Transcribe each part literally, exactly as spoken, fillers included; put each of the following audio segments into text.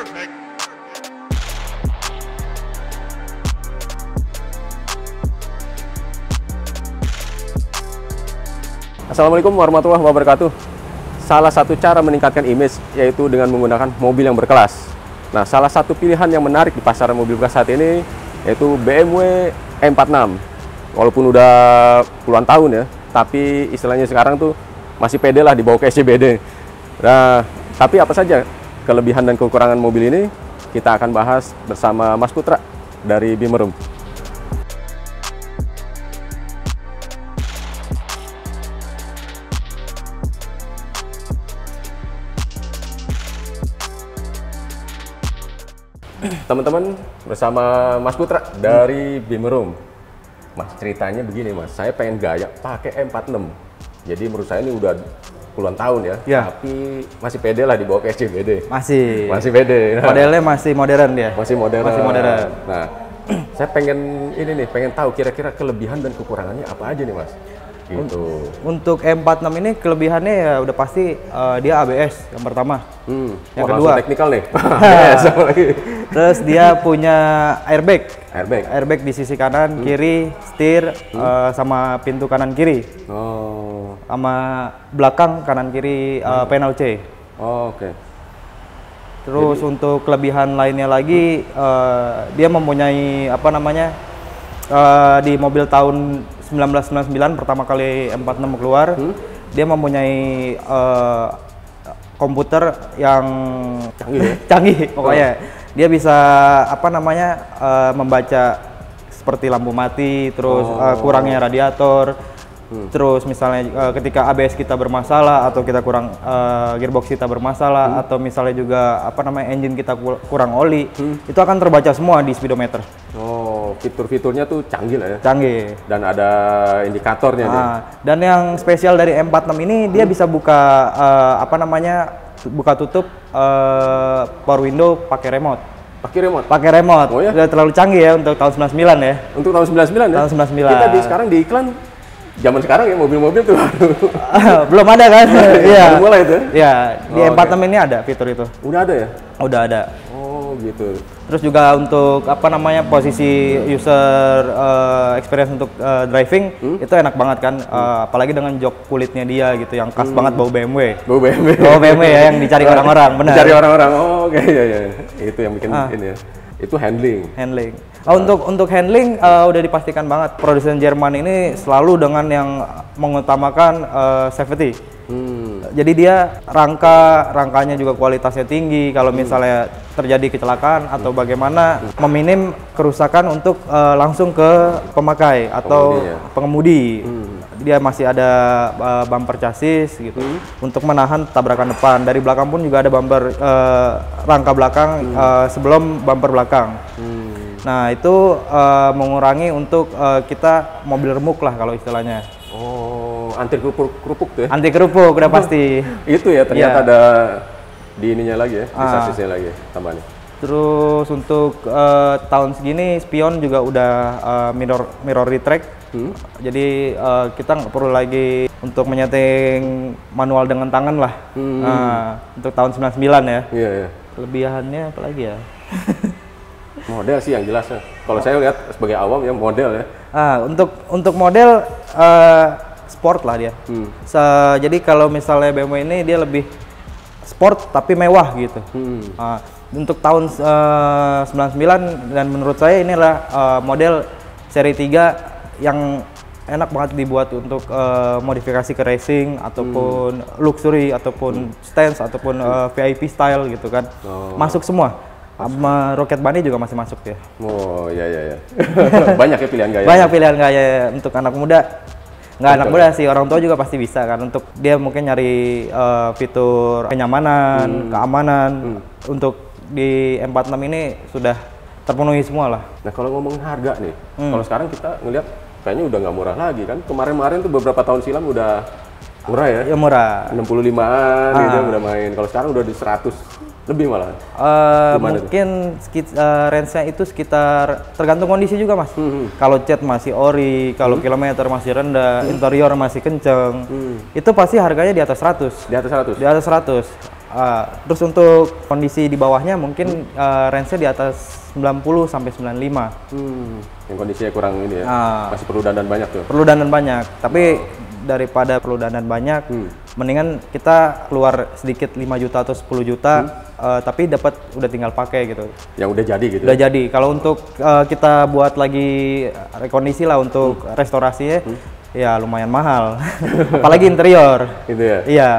Perfect. Assalamualaikum warahmatullahi wabarakatuh. Salah satu cara meningkatkan image yaitu dengan menggunakan mobil yang berkelas. Nah, salah satu pilihan yang menarik di pasaran mobil bekas saat ini yaitu B M W E empat puluh enam. Walaupun udah puluhan tahun ya, tapi istilahnya sekarang tuh masih pede lah dibawa ke S C B D. Nah, tapi apa saja kelebihan dan kekurangan mobil ini kita akan bahas bersama Mas Putra dari Bimerum. Teman-teman, bersama Mas Putra dari Bimerum. Mas, ceritanya begini Mas, saya pengen gaya pakai E empat puluh enam. Jadi menurut saya ini udah puluhan tahun ya, ya. Tapi masih pede lah dibawa ke S C B D. Masih. Masih pede. Nah, modelnya masih modern dia. Masih modern. Masih modern. Nah, saya pengen ini nih, pengen tahu kira-kira kelebihan dan kekurangannya apa aja nih Mas? Gitu. Untuk E empat puluh enam ini kelebihannya ya udah pasti uh, dia A B S yang pertama. Hmm. Yang Wah, kedua teknikal nih. Yes, terus dia punya airbag. Airbag. Airbag di sisi kanan, hmm. kiri, setir, hmm. uh, sama pintu kanan kiri. Oh. Sama belakang kanan kiri uh, hmm. panel C. Oh, oke. Okay. Terus jadi, untuk kelebihan lainnya lagi, hmm. uh, dia mempunyai apa namanya uh, di mobil tahun seribu sembilan ratus sembilan puluh sembilan pertama kali E empat puluh enam keluar, hmm? dia mempunyai uh, komputer yang canggih, ya? canggih pokoknya. Oh. Dia bisa apa namanya uh, membaca seperti lampu mati, terus oh. uh, kurangnya radiator, hmm. terus misalnya uh, ketika A B S kita bermasalah atau kita kurang uh, gearbox kita bermasalah, hmm. atau misalnya juga apa namanya engine kita kurang oli, hmm. itu akan terbaca semua di speedometer. Oh, fitur-fiturnya tuh canggih lah ya. Canggih. Dan ada indikatornya nah, nih. Dan yang spesial dari E empat puluh enam ini hmm. dia bisa buka uh, apa namanya buka tutup uh, power window pakai remote. Pakai remote? Pakai remote. Oh ya? Udah terlalu canggih ya untuk tahun sembilan puluh sembilan ya. Untuk tahun sembilan puluh sembilan ya? Tahun sembilan puluh sembilan. Kita di sekarang di iklan zaman sekarang ya mobil-mobil tuh belum ada kan? Iya. Baru mulai itu? Iya, di oh, E empat puluh enam okay. ini ada fitur itu. Udah ada ya? Udah ada. Oh, gitu. Terus juga untuk apa namanya posisi user uh, experience untuk uh, driving hmm? itu enak banget kan, hmm. uh, apalagi dengan jok kulitnya dia gitu yang khas hmm. banget bau B M W. Bau B M W. Bau B M W ya yang dicari orang-orang, benar. Dicari orang-orang. Oh, oke okay. ya ya. Itu yang bikin ah. ini ya. Itu handling. Handling. Oh, untuk untuk handling uh, udah dipastikan banget. Produsen Jerman ini selalu dengan yang mengutamakan uh, safety. Hmm. Jadi dia rangka rangkanya juga kualitasnya tinggi. Kalau misalnya terjadi kecelakaan atau bagaimana, hmm. meminim kerusakan untuk uh, langsung ke pemakai atau pengemudi. Ya? pengemudi. Hmm. Dia masih ada uh, bumper chassis gitu hmm. untuk menahan tabrakan depan. Dari belakang pun juga ada bumper uh, rangka belakang hmm. uh, sebelum bumper belakang. Hmm. Nah itu uh, mengurangi untuk uh, kita mobil remuk lah kalau istilahnya. Oh, anti kerupuk, kerupuk tuh ya? Anti kerupuk udah pasti. Itu ya ternyata yeah. ada di ininya lagi ya, di ah. sasisnya lagi tambahannya. Terus untuk uh, tahun segini spion juga udah uh, mirror mirror retract. Hmm? Jadi uh, kita nggak perlu lagi untuk menyeting manual dengan tangan lah. Hmm. Uh, untuk tahun sembilan puluh sembilan ya. Iya, yeah, yeah. Kelebihannya apa lagi ya? Model sih yang jelas ya. Kalau saya lihat sebagai awam ya model ya. Ah, untuk untuk model uh, sport lah dia. Hmm. Se jadi kalau misalnya B M W ini dia lebih sport tapi mewah gitu. Hmm. Uh, untuk tahun uh, sembilan puluh sembilan dan menurut saya inilah uh, model seri tiga yang enak banget dibuat untuk uh, modifikasi ke racing ataupun hmm. luxury ataupun hmm. stance ataupun uh, V I P style gitu kan. Oh. Masuk semua. Sama Rocket Bunny juga masih masuk ya. Oh iya iya iya. Banyak ya pilihan gaya. Banyak pilihan gaya untuk anak muda. Nggak anak muda sih, orang tua juga pasti bisa kan. Untuk dia mungkin nyari uh, fitur kenyamanan, hmm. keamanan. Hmm. Untuk di E empat puluh enam ini sudah terpenuhi semua lah. Nah kalau ngomongin harga nih, hmm. kalau sekarang kita ngelihat kayaknya udah nggak murah lagi kan. Kemarin-kemarin tuh beberapa tahun silam udah murah ya. Ya murah. enam puluh limaan ah. gitu udah main. Kalau sekarang udah di seratus. Lebih malah. Uh, mungkin uh, range-nya itu sekitar tergantung kondisi juga mas. Hmm. Kalau cat masih ori, kalau hmm. kilometer masih rendah, hmm. interior masih kenceng, hmm. itu pasti harganya di atas seratus. Di atas seratus. Di atas seratus. Uh, terus untuk kondisi di bawahnya mungkin hmm. uh, range-nya di atas sembilan puluh sampai sembilan puluh lima. Hmm. Yang kondisinya kurang ini ya. Uh, Masih perlu dandan banyak tuh. Perlu dandan banyak, tapi oh. daripada perlu dandan banyak, hmm. mendingan kita keluar sedikit lima juta atau sepuluh juta, hmm. uh, tapi dapat udah tinggal pakai gitu. Yang udah jadi gitu. Udah ya? Jadi. Kalau untuk uh, kita buat lagi rekondisi lah untuk hmm. restorasinya, hmm. ya lumayan mahal. Apalagi interior. Gitu ya. Iya.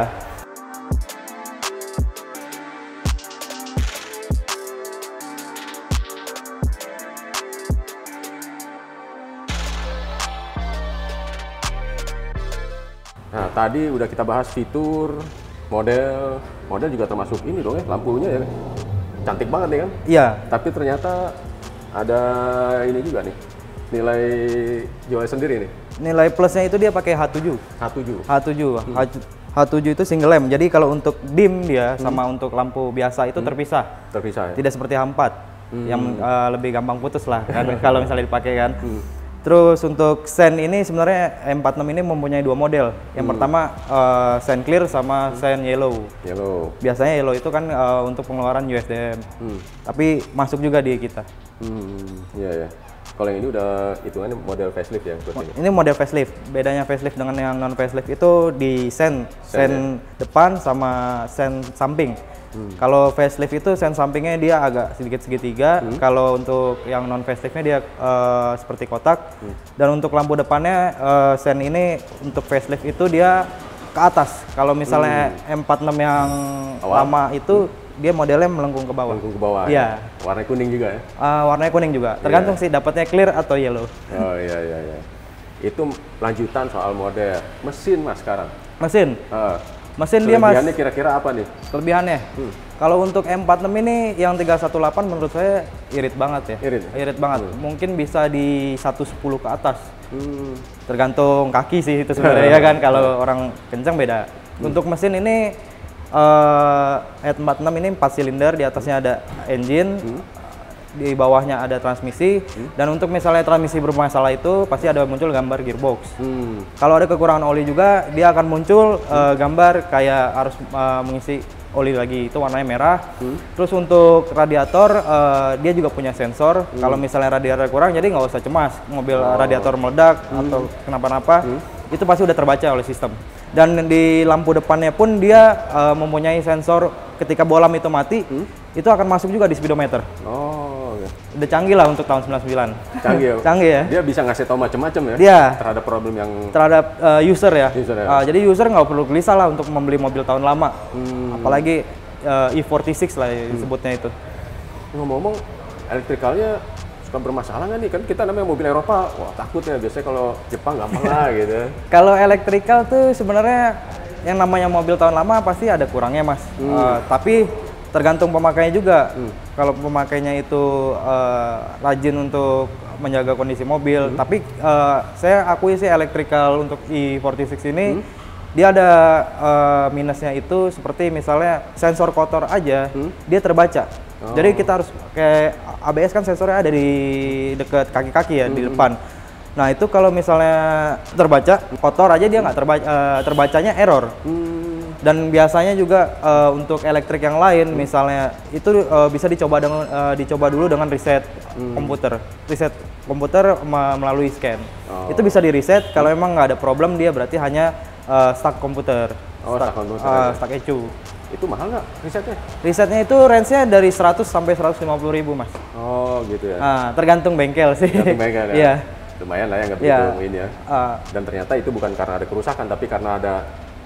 Nah, tadi udah kita bahas fitur, model, model juga termasuk ini dong ya, lampunya ya, cantik banget nih kan? Iya. Tapi ternyata ada ini juga nih, nilai jualnya sendiri nih. Nilai plusnya itu dia pakai H tujuh. H tujuh. H tujuh. Hmm. H tujuh itu single lamp. Jadi kalau untuk dim dia hmm. sama untuk lampu biasa itu hmm. terpisah. Terpisah ya. Tidak seperti H empat hmm. yang uh, lebih gampang putus lah kan kalau misalnya dipakai kan. Hmm. Terus untuk sen ini sebenarnya M empat enam ini mempunyai dua model. Yang hmm. pertama uh, sen clear sama hmm. sen yellow. Yellow. Biasanya yellow itu kan uh, untuk pengeluaran U S D M. Hmm. Tapi masuk juga di kita. Hmm, iya ya. Kalau yang ini udah hitungannya model facelift ya buat ini. Ini model facelift. Bedanya facelift dengan yang non facelift itu di sen, sen, sen ya? Depan sama sen samping. Hmm. Kalau facelift itu sen sampingnya dia agak sedikit segitiga, hmm. kalau untuk yang non faceliftnya dia uh, seperti kotak, hmm. dan untuk lampu depannya uh, sen ini untuk facelift itu dia ke atas. Kalau misalnya hmm. M empat enam yang awal lama itu hmm. dia modelnya melengkung ke bawah. Melengkung ke bawah. Iya. Ya. Warna kuning juga ya? Uh, warnanya kuning juga. Tergantung yeah. sih dapatnya clear atau yellow. Oh iya iya iya. Itu lanjutan soal model mesin mas sekarang. Mesin. Uh. Mesin dia mas. Kelebihannya kira-kira apa nih? Kelebihannya? Hmm. Kalau untuk M empat enam ini yang tiga satu delapan menurut saya irit banget ya. Irit? Irit banget. Hmm. Mungkin bisa di seratus sepuluh ke atas. Hmm. Tergantung kaki sih itu sebenarnya ya kan. Kalau orang kencang beda. Hmm. Untuk mesin ini uh, M empat enam ini empat silinder, di atasnya ada engine. Hmm. Di bawahnya ada transmisi, hmm. dan untuk misalnya transmisi bermasalah itu pasti ada muncul gambar gearbox. Hmm. Kalau ada kekurangan oli juga, dia akan muncul hmm. uh, gambar kayak harus uh, mengisi oli lagi, itu warnanya merah. Hmm. Terus untuk radiator, uh, dia juga punya sensor. Hmm. Kalau misalnya radiator kurang, jadi nggak usah cemas, mobil oh. radiator meledak hmm. atau kenapa-napa, hmm. itu pasti udah terbaca oleh sistem. Dan di lampu depannya pun dia uh, mempunyai sensor ketika bolam itu mati, hmm. itu akan masuk juga di speedometer. Oh. Udah canggih lah untuk tahun sembilan puluh sembilan. Canggih ya? Canggih ya. Dia bisa ngasih tau macam-macam ya? Dia. Terhadap problem yang... Terhadap uh, user ya. User ya. Uh, jadi user nggak perlu gelisah lah untuk membeli mobil tahun lama. Hmm. Apalagi uh, E empat puluh enam lah ya, disebutnya hmm. itu. Ngomong-ngomong, elektrikalnya suka bermasalah nggak nih? Kan kita namanya mobil Eropa, wah takut ya. Biasanya kalau Jepang gampang lah gitu. Kalau elektrikal tuh sebenarnya yang namanya mobil tahun lama pasti ada kurangnya mas. Hmm. Uh, tapi tergantung pemakainya juga. Hmm. Kalau pemakainya itu uh, rajin untuk menjaga kondisi mobil, hmm. tapi uh, saya akui sih elektrikal untuk E empat puluh enam ini hmm. dia ada uh, minusnya itu seperti misalnya sensor kotor aja hmm. dia terbaca. Oh. Jadi kita harus kayak A B S kan sensornya ada di dekat kaki-kaki ya, hmm. di depan. Nah itu kalau misalnya terbaca kotor aja dia nggak terbaca, uh, terbacanya error. Hmm. Dan biasanya juga uh, untuk elektrik yang lain, hmm. misalnya itu uh, bisa dicoba dengan uh, dicoba dulu dengan reset hmm. komputer, reset komputer melalui scan. Oh. Itu bisa di reset. Kalau hmm. emang nggak ada problem, dia berarti hanya uh, stuck komputer, oh, stuck, stuck komputer, uh, stuck E C U. Itu mahal nggak resetnya? Resetnya itu range-nya dari seratus sampai seratus lima puluh ribu mas. Oh gitu ya. Nah, tergantung bengkel sih. Tergantung bengkel ya. Iya. Lumayan lah ya nggak begitu yeah. ini ya. Uh, Dan ternyata itu bukan karena ada kerusakan, tapi karena ada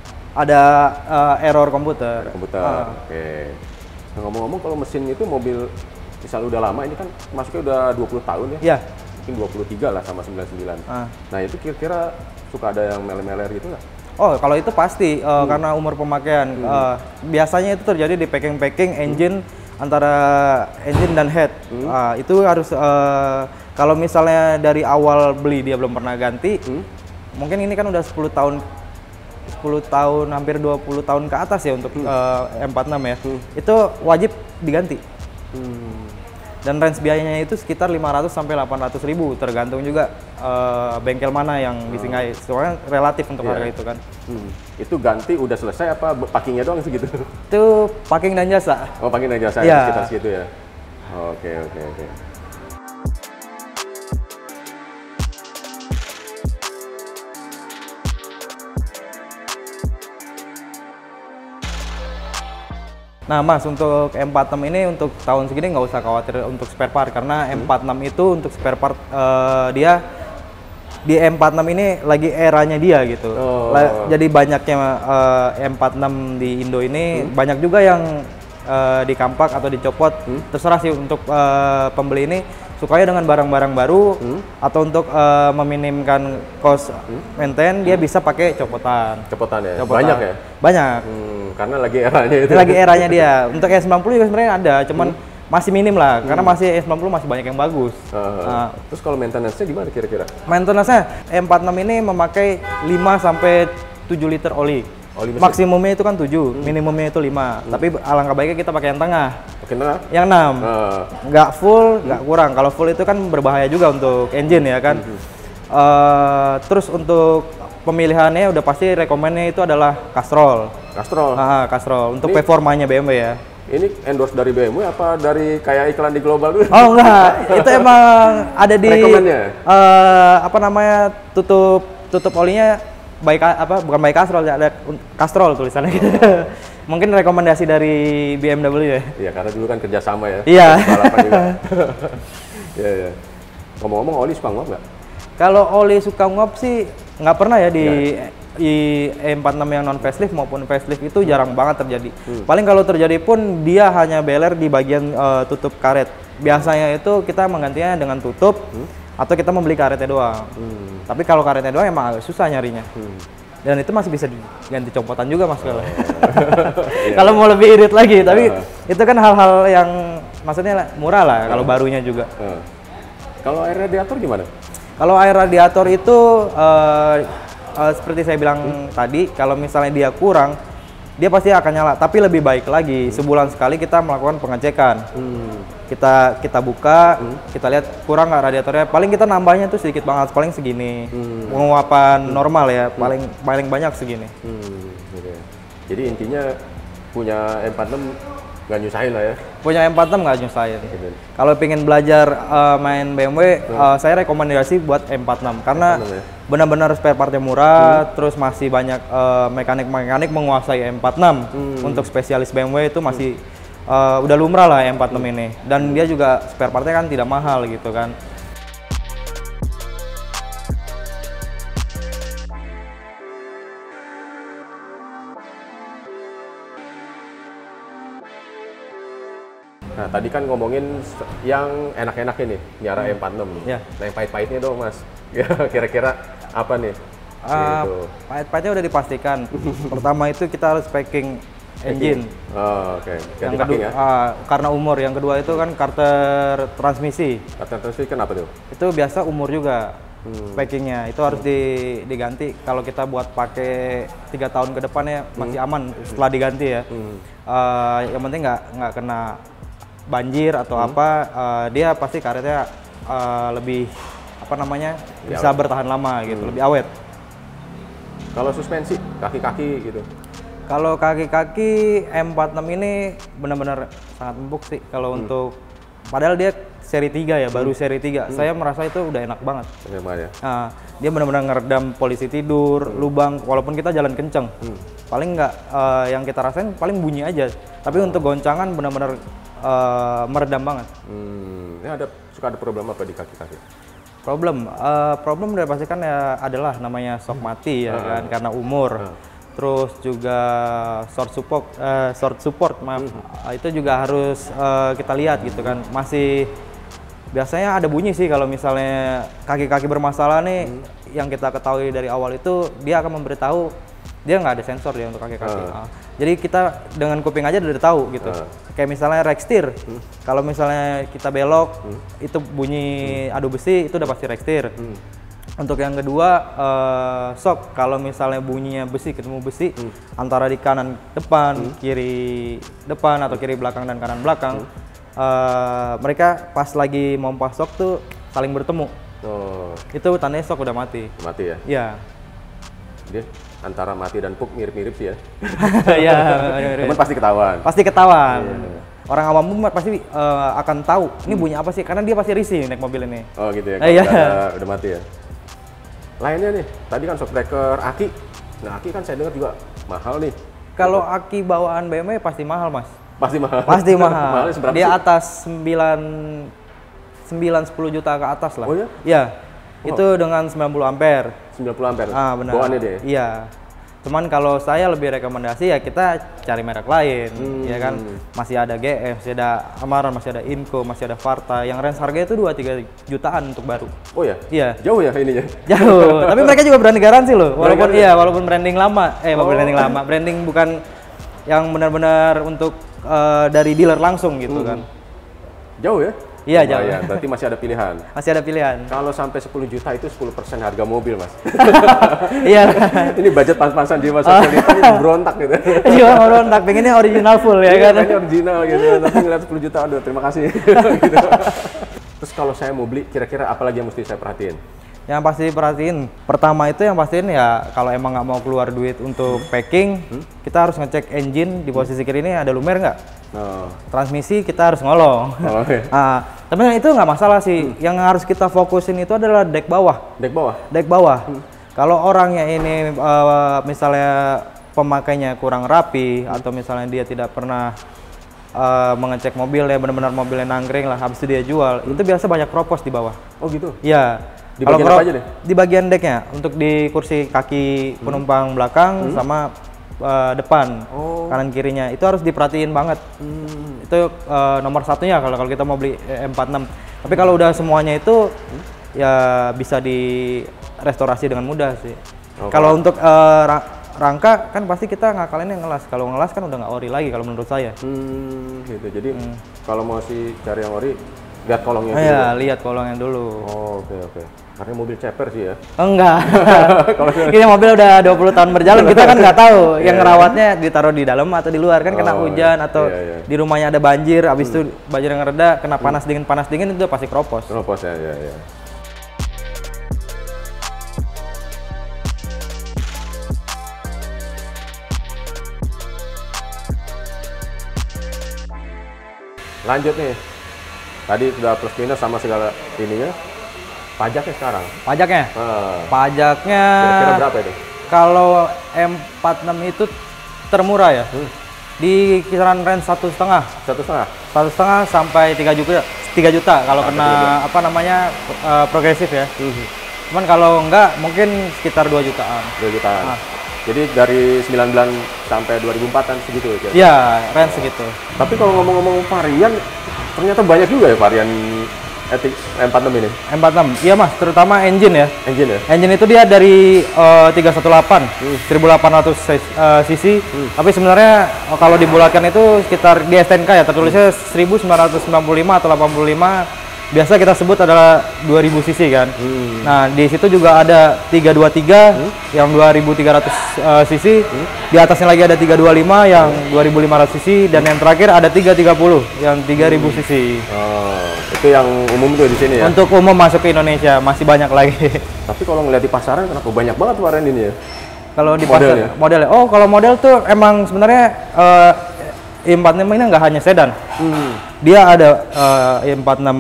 ada uh, error komputer. Komputer. Uh. Oke. Okay. Nah, ngomong-ngomong kalau mesin itu mobil misal udah lama, ini kan masuknya udah dua puluh tahun ya? Iya. Mungkin dua puluh tiga lah sama sembilan puluh sembilan. Uh. Nah itu kira-kira suka ada yang meler-meler gitu nggak? Oh kalau itu pasti uh, hmm. karena umur pemakaian. Hmm. Uh, biasanya itu terjadi di packing-packing engine hmm. antara engine dan head. Hmm. Uh, itu harus uh, kalau misalnya dari awal beli dia belum pernah ganti, hmm. mungkin ini kan udah sepuluh tahun. sepuluh tahun, hampir dua puluh tahun ke atas ya untuk hmm. uh, M empat enam ya. Hmm. Itu wajib diganti. Hmm. Dan range biayanya itu sekitar lima ratus sampai delapan ratus ribu, tergantung juga uh, bengkel mana yang disinggahi. Soalnya relatif untuk yeah. harga itu kan. Hmm. Itu ganti udah selesai apa packingnya doang segitu? Itu packing dan jasa. Oh, packing dan jasa yeah. sekitar segitu ya. Oke, oke, oke. Nah Mas, untuk M empat enam ini untuk tahun segini nggak usah khawatir untuk spare part, karena hmm. M empat enam itu untuk spare part uh, dia di M empat enam ini lagi eranya dia gitu. Oh. Jadi banyaknya uh, M empat enam di Indo ini hmm. banyak juga yang uh, dikampak atau dicopot. Hmm. Terserah sih untuk uh, pembeli ini sukanya dengan barang-barang baru hmm. atau untuk uh, meminimkan cost hmm. maintain, dia hmm. bisa pakai copotan. Copotan ya? Copotan. Banyak ya? Banyak. Hmm, karena lagi eranya itu. Lagi eranya dia. Untuk S sembilan puluh juga sebenarnya ada, cuman hmm. masih minim lah, hmm. karena masih S sembilan puluh masih banyak yang bagus. Uh, nah, terus kalau maintenance-nya gimana kira-kira? Maintenance-nya M empat enam ini memakai lima sampai tujuh liter oli. Oli maksimumnya itu kan tujuh, hmm. minimumnya itu lima. Hmm. Tapi alangkah baiknya kita pakai yang tengah. Pakai tengah? Yang enam. Uh. Nggak full, nggak hmm. kurang. Kalau full itu kan berbahaya juga untuk engine ya kan. Hmm. Uh, terus untuk pemilihannya udah pasti rekomennya itu adalah Castrol. Castrol? Ah, Castrol. Untuk ini, performanya B M W ya. Ini endorse dari B M W apa dari kayak iklan di global dulu? Oh enggak, itu emang ada di uh, apa namanya tutup tutup olinya baik apa bukan baik Castrol, ada Castrol tulisannya gitu. Mungkin rekomendasi dari B M W ya. Iya, karena dulu kan kerjasama ya. Iya. Iya, iya. Ngomong-ngomong, oli suka nguap nggak? Kalau oli suka nguap sih nggak pernah ya di ya. Di M empat enam yang non facelift maupun facelift itu hmm. jarang banget terjadi. Hmm. Paling kalau terjadi pun dia hanya beler di bagian uh, tutup karet. Biasanya itu kita menggantinya dengan tutup. Hmm. Atau kita membeli karetnya doang. Hmm. Tapi kalau karetnya doang emang agak susah nyarinya. Hmm. Dan itu masih bisa diganti copotan juga Mas. Oh. Kalau mau lebih irit lagi, tapi uh. itu kan hal-hal yang maksudnya murah lah uh. kalau barunya juga. Uh. Kalau air radiator gimana? Kalau air radiator itu uh, uh, seperti saya bilang hmm. tadi, kalau misalnya dia kurang, dia pasti akan nyala. Tapi lebih baik lagi, hmm. sebulan sekali kita melakukan pengecekan. Hmm. Kita kita buka, hmm. kita lihat kurang nggak radiatornya. Paling kita nambahnya tuh sedikit banget, paling segini. Hmm. Penguapan hmm. normal ya, hmm. paling paling banyak segini. Hmm. Okay. Jadi intinya punya M empat enam nggak nyusahin lah ya? Punya M empat enam nggak nyusahin. Okay. Kalau pengen belajar uh, main B M W, hmm. uh, saya rekomendasi buat M empat enam karena ya? Benar-benar spare partnya murah, hmm. terus masih banyak mekanik-mekanik uh, menguasai M empat enam. Hmm. Untuk spesialis B M W itu masih hmm. Uh, udah lumrah lah M empat enam hmm. ini, dan dia juga spare partnya kan tidak mahal gitu kan. Nah tadi kan ngomongin yang enak-enak ini, nyara hmm. M empat enam. Ya. Nah yang pahit-pahitnya dong Mas, kira-kira apa nih? Uh, pahit-pahitnya udah dipastikan. Pertama itu kita harus packing engine. Oh, oke. Okay. Yang kedua, ya? uh, karena umur. Yang kedua itu kan karter transmisi. Karter transmisi kenapa tuh? Itu biasa umur juga hmm. packingnya. Itu harus di, diganti. Kalau kita buat pakai tiga tahun ke depannya masih hmm. aman setelah diganti ya. Hmm. Uh, yang penting nggak nggak kena banjir atau hmm. apa. Uh, dia pasti karetnya uh, lebih apa namanya lebih bisa awet. Bertahan lama gitu, hmm. lebih awet. Kalau suspensi kaki-kaki gitu. Kalau kaki-kaki M empat enam ini benar-benar sangat empuk sih kalau hmm. untuk padahal dia seri tiga ya, hmm. baru seri tiga. Hmm. Saya merasa itu udah enak banget. Ya. Nah, dia benar-benar ngeredam polisi tidur, hmm. lubang walaupun kita jalan kenceng. Hmm. Paling nggak uh, yang kita rasain paling bunyi aja. Tapi oh. untuk goncangan benar-benar uh, meredam banget. Hmm. Ini ada suka ada problem apa di kaki-kaki? Problem, uh, problem udah pasti kan ya adalah namanya shock mati ya uh, kan karena umur. Uh. Terus juga short support, uh, short support, maaf, hmm. itu juga harus uh, kita lihat gitu kan. Masih biasanya ada bunyi sih kalau misalnya kaki-kaki bermasalah nih. Hmm. Yang kita ketahui dari awal itu dia akan memberitahu dia nggak ada sensor dia untuk kaki-kaki. Uh. Uh, jadi kita dengan kuping aja udah tahu gitu. Uh. Kayak misalnya rack steer, hmm. kalau misalnya kita belok hmm. itu bunyi hmm. adu besi itu udah pasti rack steer. Hmm. Untuk yang kedua, uh, shock. Kalau misalnya bunyinya besi ketemu besi hmm. antara di kanan depan, hmm. kiri depan atau kiri belakang dan kanan belakang, hmm. uh, mereka pas lagi mau pasok tuh saling bertemu. Oh. Itu tandanya stok udah mati. Mati ya? Iya. Dia antara mati dan puk mirip-mirip sih ya. Iya. Cuman pasti ketahuan. Pasti ketahuan. Iya. Orang awam pun pasti uh, akan tahu ini bunyi apa sih, karena dia pasti risih naik mobil ini. Oh gitu ya, Eh, iya. udah, udah mati ya. Lainnya nih, tadi kan shockbreaker aki. Nah aki kan saya dengar juga mahal nih. Kalau aki bawaan B M W pasti mahal mas. Pasti mahal. Pasti mahal. Mahalnya seberapa Dia sih? atas sembilan, sembilan sepuluh juta ke atas lah. Oh ya? Iya. Oh. Itu dengan sembilan puluh ampere. sembilan puluh ampere? Ah benar. Bawaannya dia? Iya. Cuman kalau saya lebih rekomendasi ya kita cari merek lain, Hmm. ya kan. Masih ada G F, masih ada Amaran, masih ada Inco, masih ada Varta. Yang range harganya itu dua tiga jutaan untuk baru. Oh ya? Iya. Jauh ya ininya? Jauh. Tapi mereka juga berani garansi loh. Walaupun Berani iya, walaupun branding lama, eh Oh. branding lama, branding bukan yang benar-benar untuk eh, dari dealer langsung gitu Hmm. kan. Jauh ya? Iya, jauh. Lumayan, berarti masih ada pilihan. Masih ada pilihan. Kalau sampai sepuluh juta itu sepuluh persen harga mobil mas. Iya. Ini budget pas-pasan di masa ini berontak gitu. Iya, orang tak pengennya original full ya kan. Ini original gitu, tapi ngeliat sepuluh juta, aduh terima kasih. Gitu. Terus kalau saya mau beli, kira-kira apa lagi yang mesti saya perhatiin? Yang pasti perhatiin, pertama itu yang pastiin ya kalau emang nggak mau keluar duit untuk packing, Hmm? kita harus ngecek engine di posisi kiri ini ada lumer nggak. Oh. Transmisi kita harus ngolong. Oh, iya. Ah, tapi itu nggak masalah sih. Yang harus kita fokusin itu adalah dek bawah. Dek bawah? Dek bawah. Kalau orangnya ini uh, misalnya pemakainya kurang rapi atau misalnya dia tidak pernah uh, mengecek mobil ya benar-benar mobilnya nangkring lah, habis itu dia jual, itu biasa banyak kropos di bawah. Oh gitu? Iya. Di Kalau bagian kro- apa aja deh? Di bagian deknya, untuk di kursi kaki penumpang belakang sama uh, depan, Oh. kanan kirinya itu harus diperhatiin banget. Hmm. Itu uh, nomor satunya kalau kalau kita mau beli M empat enam. Tapi kalau udah semuanya itu ya bisa direstorasi dengan mudah sih. Oh, kalau untuk uh, ra- rangka kan pasti kita ngakalinnya ngelas. Kalau ngelas kan udah nggak ori lagi kalau menurut saya. Hmm, gitu. Jadi kalau mau si cari yang ori, lihat kolongnya Oh dulu. ya, lihat kolongnya dulu. Oh, oke oke. Karena mobil ceper sih ya. Enggak. Kalau Ini mobil udah dua puluh tahun berjalan, kita kan nggak tahu yang Iya. ngerawatnya ditaruh di dalam atau di luar kan, kena Oh, hujan atau iya, iya. di rumahnya ada banjir, habis itu banjir yang reda, kena panas dingin panas dingin itu pasti kropos. Teropos ya, ya, ya. Lanjut nih. Tadi sudah plus minus sama segala ininya. Pajaknya sekarang. Pajaknya? Ah, Pajaknya kira-kira berapa itu? kalau M empat enam itu termurah ya. Hmm. Di kisaran range satu setengah, Satu setengah. satu setengah sampai tiga juta, tiga juta kalau Sampai kena tiga juta. apa namanya eh, progresif ya. Hmm. Cuman kalau enggak mungkin sekitar dua jutaan. dua jutaan. Ah. Jadi dari sembilan bulan sampai dua ribu empat kan segitu ya? Iya, range segitu. Tapi kalau ngomong-ngomong varian, ternyata banyak juga ya varian Ethic M empat enam ini. M empat enam, iya mas, terutama engine ya. Engine ya? Engine itu dia dari eh, tiga satu delapan, seribu delapan ratus cc, tapi sebenarnya eh, kalau dibulatkan itu sekitar di S T N K ya, tertulisnya seribu sembilan ratus sembilan puluh lima atau delapan puluh lima. Biasa kita sebut adalah dua ribu cc kan. Hmm. Nah, di situ juga ada tiga dua tiga yang dua ribu tiga ratus eh, cc, di atasnya lagi ada tiga dua lima yang dua ribu lima ratus cc, dan yang terakhir ada tiga tiga puluh yang tiga ribu cc. Oh, itu yang umum tuh di sini ya? Untuk umum masuk ke Indonesia masih banyak lagi. Tapi kalau ngeliat di pasaran, kenapa banyak banget varian ini ya? Kalau di Modelnya? pasar modelnya, oh kalau model tuh emang sebenarnya eh, i empat enam ini nggak hanya sedan, Hmm. dia ada eh, i empat enam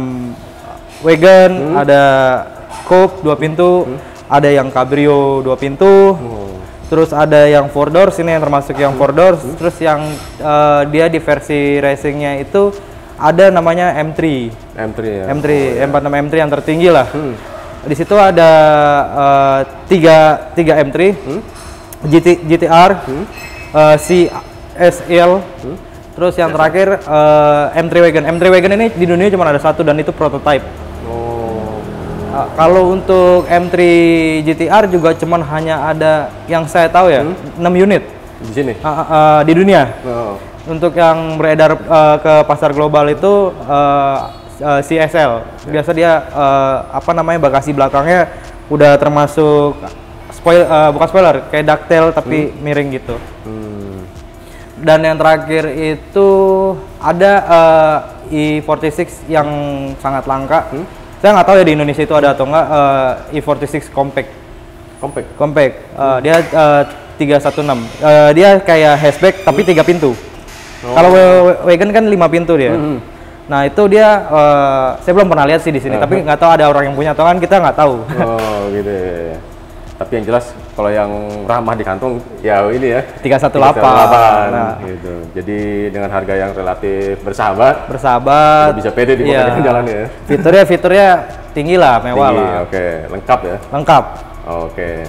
wagon, ada coupe dua pintu, ada yang cabrio dua pintu, Oh. terus ada yang four doors ini yang termasuk yang four doors, terus yang eh, dia di versi racingnya itu ada namanya M tiga, M tiga ya? M tiga, M empat enam M tiga yang tertinggi lah. Hmm. Di situ ada eh, tiga tiga M tiga, G T, G T R, eh, C S L, terus yang terakhir eh, M tiga Wagon. M tiga Wagon ini di dunia cuma ada satu dan itu prototype. Oh. Eh, kalau untuk M tiga G T R juga cuman hanya ada yang saya tahu ya, enam unit Di sini? eh, eh, eh, di dunia. Oh. Untuk yang beredar eh, ke pasar global itu eh, eh, C S L. Biasa dia eh, apa namanya bagasi belakangnya udah termasuk spoil eh, bukan spoiler, kayak ducktail tapi miring gitu. Hmm. Dan yang terakhir itu ada uh, E empat puluh enam yang sangat langka. Hmm? Saya nggak tahu ya di Indonesia itu ada atau enggak, uh, E empat puluh enam Compact. Compact. Compact. Uh, hmm. Dia uh, tiga satu enam. Uh, dia kayak hatchback tapi tiga pintu. Oh. Kalau wagon kan lima pintu dia. Hmm. Nah itu dia, uh, saya belum pernah lihat sih di sini. Uh -huh. Tapi nggak tahu ada orang yang punya atau kan kita nggak tahu. Oh gitu. Tapi yang jelas kalau yang ramah di kantong ya ini ya tiga satu delapan. Nah. Gitu. Jadi dengan harga yang relatif bersahabat. Bersahabat. Bisa pede di iya. jalannya ya. Fiturnya fiturnya tinggi lah, mewah tinggi, lah. Oke, okay. Lengkap ya. Lengkap. Oke. Okay.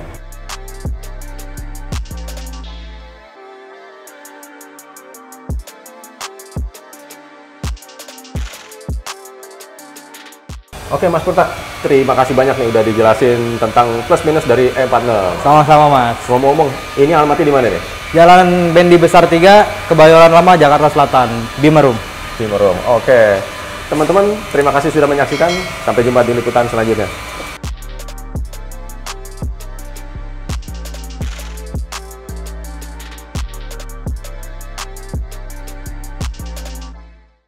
Oke Mas Purta, terima kasih banyak nih udah dijelasin tentang plus minus dari E empat puluh. Sama-sama Mas. Ngomong-ngomong, ini alamatnya di mana nih? Jalan Bendi Besar tiga, Kebayoran Lama, Jakarta Selatan, Bimerum. Bimerum, oke. Teman-teman, terima kasih sudah menyaksikan. Sampai jumpa di liputan selanjutnya.